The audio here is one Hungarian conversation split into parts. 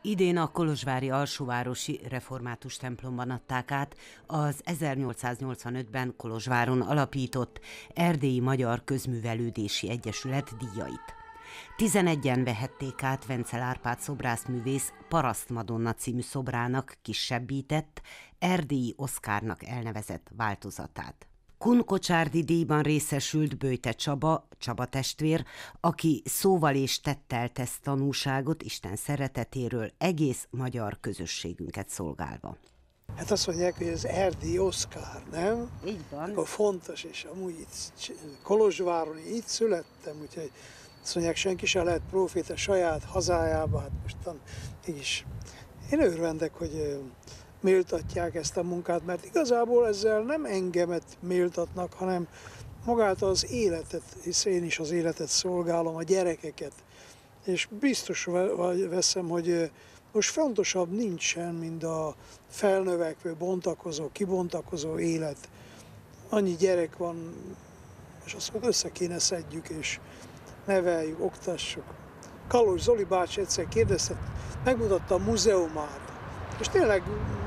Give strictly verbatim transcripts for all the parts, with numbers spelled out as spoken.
Idén a kolozsvári alsóvárosi református templomban adták át az ezernyolcszáznyolcvanötben Kolozsváron alapított Erdélyi Magyar Közművelődési Egyesület díjait. Tizenegyen vehették át Vencel Árpád szobrászművész Paraszt Madonna című szobrának kisebbített, Erdélyi Oszkárnak elnevezett változatát. Kun Kocsárdi díjban részesült Böjte Csaba, Csaba testvér, aki szóval és tettel tesz tanúságot Isten szeretetéről egész magyar közösségünket szolgálva. Hát azt mondják, hogy az Erdélyi Oszkár, nem? Így van. Akkor fontos, és amúgy itt Kolozsváron itt születtem, úgyhogy azt mondják, senki sem lehet próféta saját hazájába, hát mostan mégis én örvendek, hogy méltatják ezt a munkát, mert igazából ezzel nem engemet méltatnak, hanem magát az életet, hisz én is az életet szolgálom, a gyerekeket. És biztos veszem, hogy most fontosabb nincsen, mint a felnövekvő, bontakozó, kibontakozó élet. Annyi gyerek van, és azt mondjuk össze kéne szedjük, és neveljük, oktassuk. Kalós Zoli bácsi egyszer kérdezte, megmutatta a múzeumát, és tényleg,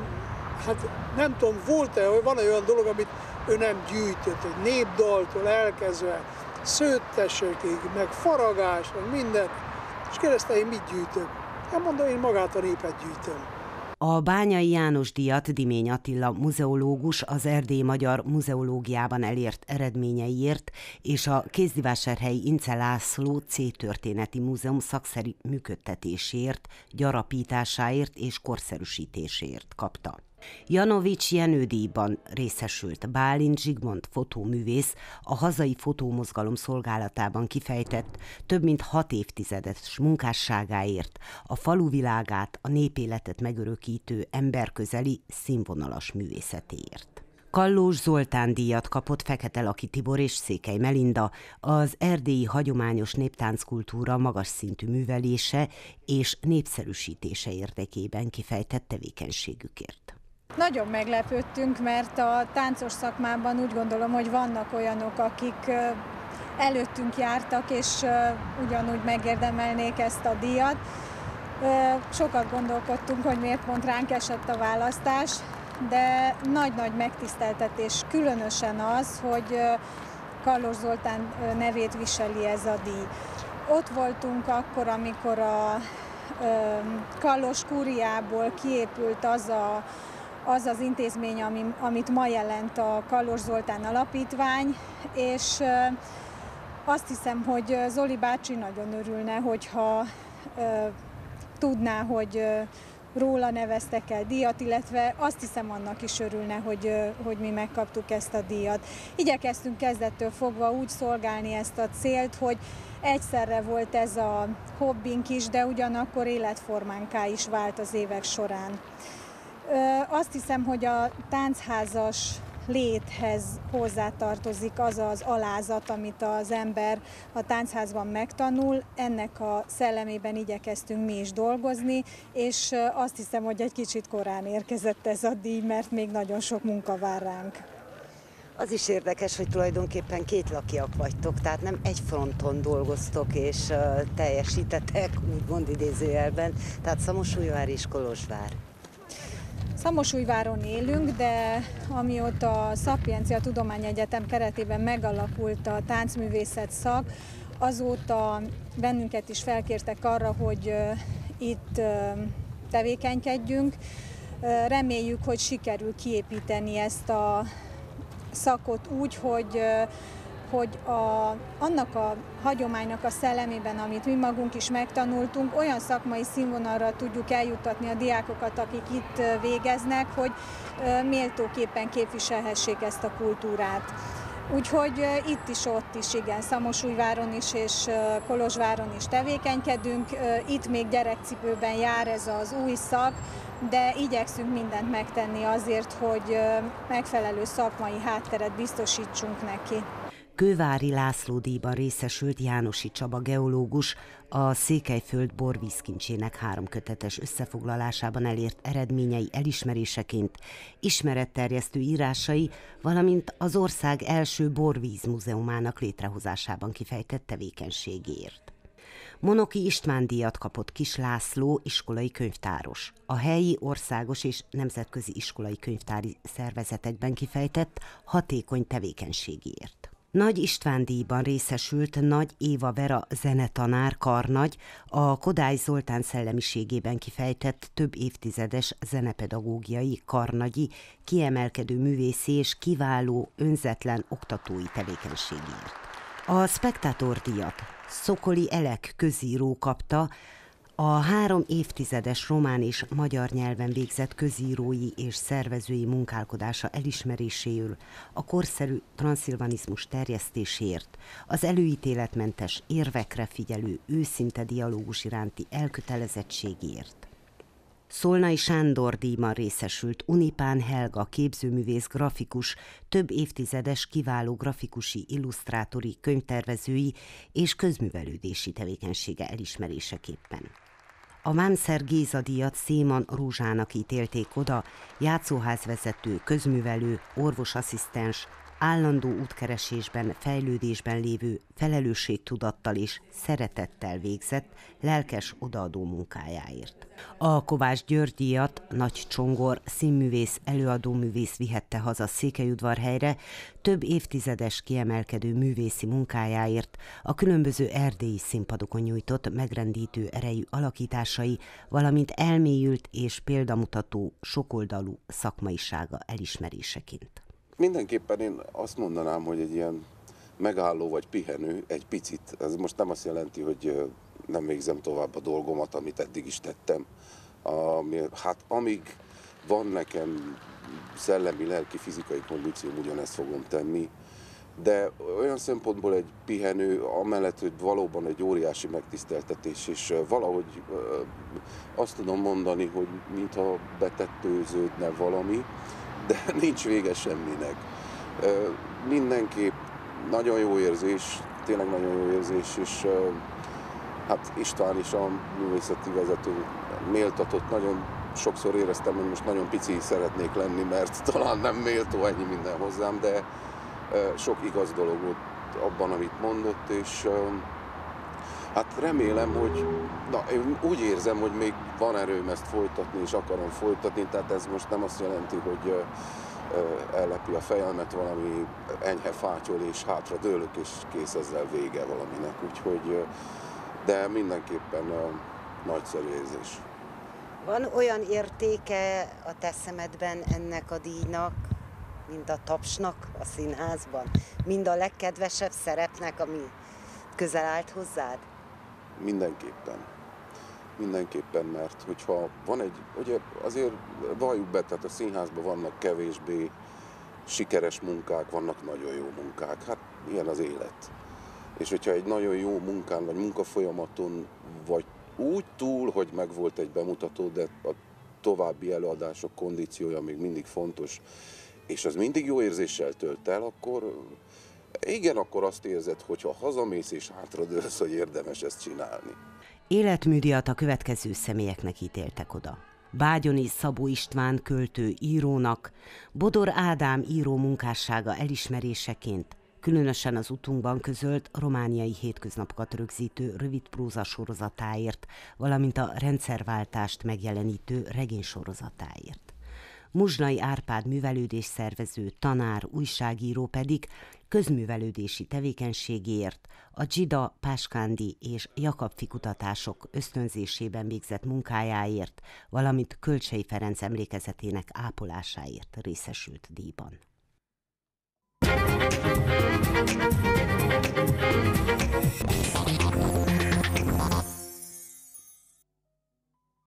hát nem tudom, volt-e, hogy van olyan dolog, amit ő nem gyűjtött, hogy népdaltól elkezdve, szőttesekig, meg faragás, meg minden. És kérdezte, én mit gyűjtök? Hát mondom, én magát a népet gyűjtöm. A Bányai János díjat Dimény Attila muzeológus az Erdélyi Magyar Muzeológiában elért eredményeiért és a Kézdivásárhelyi Ince László C-történeti múzeum szakszerű működtetéséért, gyarapításáért és korszerűsítéséért kapta. Janovics Jenő díjban részesült Bálint Zsigmond fotóművész, a hazai fotómozgalom szolgálatában kifejtett több mint hat évtizedes munkásságáért, a faluvilágát, a népéletet megörökítő emberközeli színvonalas művészetéért. Kallós Zoltán díjat kapott Fekete Laki Tibor és Székely Melinda az erdélyi hagyományos néptánckultúra magas szintű művelése és népszerűsítése érdekében kifejtett tevékenységükért. Nagyon meglepődtünk, mert a táncos szakmában úgy gondolom, hogy vannak olyanok, akik előttünk jártak, és ugyanúgy megérdemelnék ezt a díjat. Sokat gondolkodtunk, hogy miért pont ránk esett a választás, de nagy-nagy megtiszteltetés különösen az, hogy Kallós Zoltán nevét viseli ez a díj. Ott voltunk akkor, amikor a Kallós kúriából kiépült az a az az intézmény, ami, amit ma jelent a Kallós Zoltán Alapítvány, és azt hiszem, hogy Zoli bácsi nagyon örülne, hogyha e, tudná, hogy róla neveztek el díjat, illetve azt hiszem annak is örülne, hogy, hogy mi megkaptuk ezt a díjat. Igyekeztünk kezdettől fogva úgy szolgálni ezt a célt, hogy egyszerre volt ez a hobbink is, de ugyanakkor életformánká is vált az évek során. Azt hiszem, hogy a táncházas léthez hozzátartozik az az alázat, amit az ember a táncházban megtanul. Ennek a szellemében igyekeztünk mi is dolgozni, és azt hiszem, hogy egy kicsit korán érkezett ez a díj, mert még nagyon sok munka vár ránk. Az is érdekes, hogy tulajdonképpen kétlakiak vagytok, tehát nem egy fronton dolgoztok és uh, teljesítetek, úgymond idézőjelben, tehát Szamosújvár és Kolozsvár. Szamosújváron élünk, de amióta a Szapiencia Tudományegyetem keretében megalakult a táncművészet szak, azóta bennünket is felkértek arra, hogy itt tevékenykedjünk. Reméljük, hogy sikerül kiépíteni ezt a szakot úgy, hogy hogy a, annak a hagyománynak a szellemében, amit mi magunk is megtanultunk, olyan szakmai színvonalra tudjuk eljuttatni a diákokat, akik itt végeznek, hogy méltóképpen képviselhessék ezt a kultúrát. Úgyhogy itt is, ott is, igen, Szamosújváron is és Kolozsváron is tevékenykedünk. Itt még gyerekcipőben jár ez az új szak, de igyekszünk mindent megtenni azért, hogy megfelelő szakmai hátteret biztosítsunk neki. Kővári László díjban részesült Jánosi Csaba geológus, a Székelyföld borvízkincsének háromkötetes összefoglalásában elért eredményei elismeréseként ismeretterjesztő írásai, valamint az ország első borvízmúzeumának létrehozásában kifejtett tevékenységéért. Monoki István díjat kapott Kiss László iskolai könyvtáros. A helyi, országos és nemzetközi iskolai könyvtári szervezetekben kifejtett hatékony tevékenységéért. Nagy István díjban részesült Nagy Éva Vera zenetanár karnagy, a Kodály Zoltán szellemiségében kifejtett több évtizedes zenepedagógiai, karnagyi, kiemelkedő művészi és kiváló, önzetlen oktatói tevékenységéért. A Spektátor díjat Szokoli Elek közíró kapta, a három évtizedes román és magyar nyelven végzett közírói és szervezői munkálkodása elismeréséül, a korszerű transzilvanizmus terjesztéséért, az előítéletmentes, érvekre figyelő, őszinte dialógus iránti elkötelezettségért. Szolnai Sándor díjban részesült Unipán Helga képzőművész grafikus, több évtizedes kiváló grafikusi, illusztrátori, könyvtervezői és közművelődési tevékenysége elismeréseképpen. A Vámszer Géza díjat Széman Rózsának ítélték oda, játszóházvezető, közművelő, orvosasszisztens, állandó útkeresésben, fejlődésben lévő, felelősségtudattal és szeretettel végzett, lelkes odaadó munkájáért. A Kovács György díjat Nagy Csongor színművész, előadóművész vihette haza Székelyudvarhelyre, több évtizedes kiemelkedő művészi munkájáért, a különböző erdélyi színpadokon nyújtott megrendítő erejű alakításai, valamint elmélyült és példamutató, sokoldalú szakmaisága elismeréseként. Mindenképpen én azt mondanám, hogy egy ilyen megálló vagy pihenő egy picit. Ez most nem azt jelenti, hogy nem végzem tovább a dolgomat, amit eddig is tettem. Ami, hát amíg van nekem szellemi, lelki, fizikai kondícióm, ugyanezt fogom tenni. De olyan szempontból egy pihenő, amellett, hogy valóban egy óriási megtiszteltetés, és valahogy azt tudom mondani, hogy mintha betettőződne valami, de nincs vége semminek. Mindenképp nagyon jó érzés, tényleg nagyon jó érzés, és hát István is, a művészeti vezető méltatott, nagyon sokszor éreztem, hogy most nagyon pici szeretnék lenni, mert talán nem méltó ennyi minden hozzám, de sok igaz dolog volt abban, amit mondott, és hát remélem, hogy na, én úgy érzem, hogy még van erőm ezt folytatni, és akarom folytatni, tehát ez most nem azt jelenti, hogy ellepi a fejemet valami enyhe fátyol, és hátra dőlök, és kész, ezzel vége valaminek, úgyhogy, de mindenképpen nagyszerű érzés. Van olyan értéke a te szemedben ennek a díjnak, mint a tapsnak a színházban, mind a legkedvesebb szerepnek, ami közel állt hozzád? Mindenképpen. Mindenképpen, mert hogyha van egy, ugye azért valljuk be, tehát a színházban vannak kevésbé sikeres munkák, vannak nagyon jó munkák, hát ilyen az élet. És hogyha egy nagyon jó munkán, vagy munkafolyamaton, vagy úgy túl, hogy megvolt egy bemutató, de a további előadások kondíciója még mindig fontos, és az mindig jó érzéssel tölt el, akkor igen, akkor azt érzed, hogyha hazamész és hátradőlsz, hogy érdemes ezt csinálni. Életműdíjat a következő személyeknek ítéltek oda. Bágyoni Szabó István költő írónak, Bodor Ádám író munkássága elismeréseként, különösen az utunkban közölt romániai hétköznapokat rögzítő rövid próza sorozatáért, valamint a rendszerváltást megjelenítő regénysorozatáért. Muzsnai Árpád művelődésszervező, tanár, újságíró pedig közművelődési tevékenységéért, a Dzsida, Páskándi és Jakab-fi kutatások ösztönzésében végzett munkájáért, valamint Kölcsey Ferenc emlékezetének ápolásáért részesült díjban.